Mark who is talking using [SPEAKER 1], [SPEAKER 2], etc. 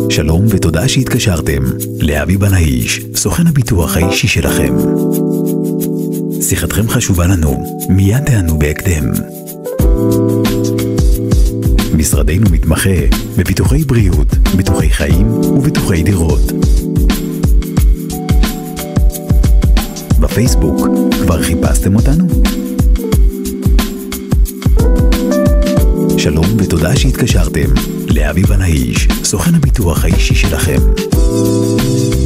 [SPEAKER 1] שלום ותודה שהתקשרתם לאבי בנאיש, סוכן הביטוח האישי שלכם. שיחתכם חשובה לנו, מיד תענו בהקדם. משרדנו מתמחה בביטוחי בריאות, ביטוחי חיים וביטוחי דירות. בפייסבוק כבר חיפשתם אותנו? שלום ותודה שהתקשרתם לאבי בנאיש, סוכן הביטוח האישי שלכם.